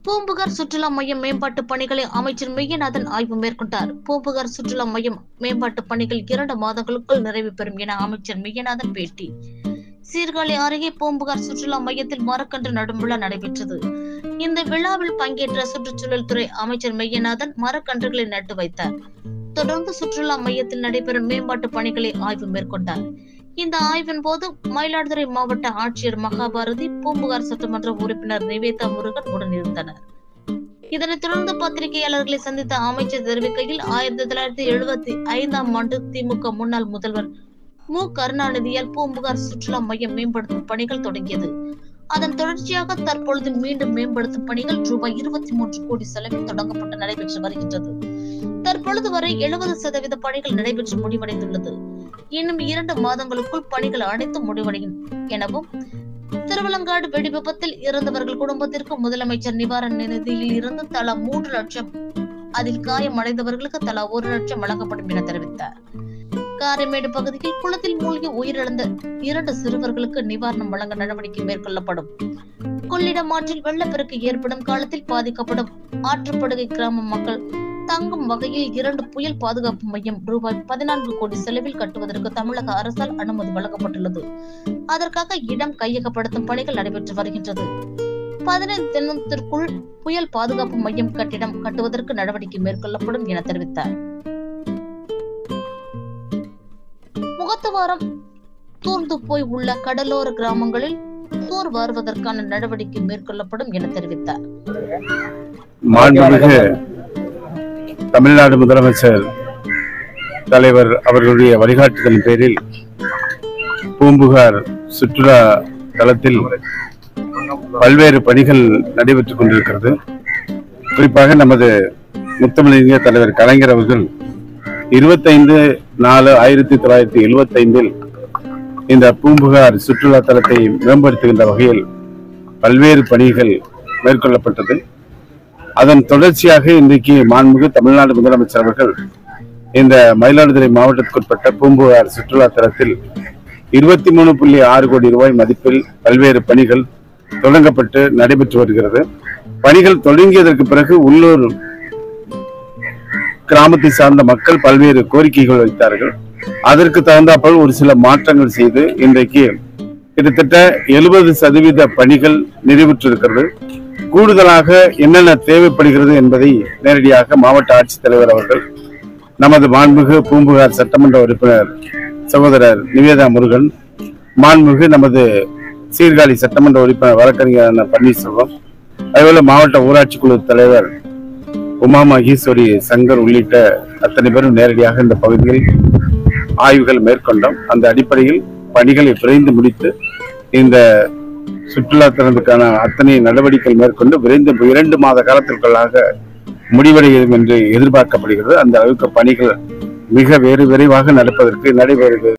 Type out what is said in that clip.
பூம்புகார் சுற்றுலா மையம் மேம்பாட்டு பணிகளை அமைச்சர் மெய்யநாதன் ஆய்வு மேற்கொண்டார். பூம்புகார் சுற்றுலா மையம் மேம்பாட்டு பணிகள் 2 மாதங்களுக்குள் நிறைவு பெறும் என அமைச்சர் மெய்யநாதன் பேட்டி. சீர்காழி அருகே பூம்புகார் சுற்றுலா மையத்தில் மரக்கன்று நடும் விழா நடைபெற்றது. இந்த விழாவில் பங்கேற்ற சுற்றுச்சூழல் துறை அமைச்சர் மெய்யநாதன் மரக்கன்றுகளை நட்டு வைத்தார். தொடர்ந்து சுற்றுலா மையத்தில் நடைபெறும் மேம்பாட்டு பணிகளை ஆய்வு மேற்கொண்டார். இந்த ஆய்வின் போது மயிலாடுதுறை மாவட்ட ஆட்சியர் மகாபாரதி, பூம்புகார் சட்டமன்ற உறுப்பினர் நிவேதா முருகன் உடனிருந்தனர். இதனைத் தொடர்ந்து பத்திரிகையாளர்களை சந்தித்த அமைச்சர் தெரிவிக்கையில், 1975ஆம் ஆண்டு திமுக முன்னாள் முதல்வர் மு. கருணாநிதியால் பூம்புகார் சுற்றுலா மையம் மேம்படுத்தும் பணிகள் தொடங்கியது. அதன் தொடர்ச்சியாக தற்பொழுது மீண்டும் மேம்படுத்தும் பணிகள் ரூபாய் 23 கோடி செலவில் தொடங்கப்பட்டு நடைபெற்று வருகின்றது. தற்பொழுது வரை 70% பணிகள் நடைபெற்று முடிவடைந்துள்ளது. இன்னும் 2 மாதங்களுக்குள் பணிகள் அனைத்தும் முடிவடையும் எனவும், திருவலங்காடு வெடி விபத்தில் இறந்தவர்கள் குடும்பத்திற்கு முதலமைச்சர் நிவாரண நிதியில் இருந்து தலா 3 லட்சம், அதில் காயமடைந்தவர்களுக்கு தலா 1 லட்சம் வழங்கப்படும் என தெரிவித்தார். காரைமேடு பகுதியில் குளத்தில் மூழ்கி உயிரிழந்த 2 சிறுவர்களுக்கு நிவாரணம் வழங்க நடவடிக்கை மேற்கொள்ளப்படும். கொள்ளிடம் ஆற்றில் வெள்ளப்பெருக்கு ஏற்படும் காலத்தில் பாதிக்கப்படும் ஆற்றுப்படுகை கிராம மக்கள் தங்கும் வகையில் 2 புயல் பாதுகாப்பு மையம் ரூபாய் 14 கோடி செலவில் கட்டுவதற்கு தமிழக அரசால் அனுமதி வழங்கப்பட்டுள்ளது. அதற்காக இடம் கையகப்படுத்தும் பணிகள் நடைபெற்று வருகின்றது. 15 தினத்திற்குள் புயல் பாதுகாப்பு மையம் கட்டிடம் கட்டுவதற்கு நடவடிக்கை மேற்கொள்ளப்படும் என தெரிவித்தார். முகத்துவாரம் தூர்ந்து போய் உள்ள கடலோர கிராமங்களில் தூர் வாருவதற்கான நடவடிக்கை மேற்கொள்ளப்படும் என தெரிவித்தார். தமிழ்நாடு முதலமைச்சர் தலைவர் அவர்களுடைய வழிகாட்டுதலின் பேரில் பூம்புகார் சுற்றுலா தலத்தில் பல்வேறு பணிகள் நடைபெற்றுக் கொண்டிருக்கிறது. குறிப்பாக நமது முத்தமிழறிஞர் தலைவர் கலைஞர் அவர்கள் 25/4/1975 இந்த பூம்புகார் சுற்றுலா தலத்தை மேம்படுத்துகின்ற வகையில் பல்வேறு பணிகள் மேற்கொள்ளப்பட்டது. அதன் தொடர்ச்சியாக இன்றைக்கு மாண்புமிகு தமிழ்நாடு முதலமைச்சர் அவர்கள் இந்த மயிலாடுதுறை மாவட்டத்திற்குட்பட்ட பூம்புகார் சுற்றுலா தலத்தில் 23.6 கோடி ரூபாய் மதிப்பில் பல்வேறு பணிகள் தொடங்கப்பட்டு நடைபெற்று வருகிறது. பணிகள் தொடங்கியதற்கு பிறகு உள்ளூர் கிராமத்தை சார்ந்த மக்கள் பல்வேறு கோரிக்கைகள் வைத்தார்கள். அதற்கு தகுந்தாற்போல் ஒரு சில மாற்றங்கள் செய்து இன்றைக்கு கிட்டத்தட்ட 70% பணிகள் நிறைவுற்றிருக்கிறது. கூடுதலாக என்னென்ன தேவைப்படுகிறது என்பதை நேரடியாக மாவட்ட ஆட்சித்தலைவர் அவர்கள், நமது மாண்புமிகு பூம்புகார் சட்டமன்ற உறுப்பினர் சகோதரர் நிவேதா முருகன், மாண்புமிகு நமது சீர்காழி சட்டமன்ற உறுப்பினர் வழக்கறிஞர் பன்னீர்செல்வம், அதேபோல மாவட்ட ஊராட்சி குழு தலைவர் உமா மகேஸ்வரி சங்கர் உள்ளிட்ட அத்தனை பேரும் நேரடியாக இந்த பகுதியில் ஆய்வுகள் மேற்கொண்டோம். அந்த அடிப்படையில் பணிகளை விரைந்து முடித்து இந்த சுற்றுலா தலத்துக்கான அத்தனை நடவடிக்கைகள் மேற்கொண்டு விரைந்து 2 மாத காலத்திற்குள்ளாக முடிவடையும் என்று எதிர்பார்க்கப்படுகிறது. அந்த அளவுக்கு பணிகள் மிக விரைவாக நடப்பதற்கு நடைபெறுகிறது.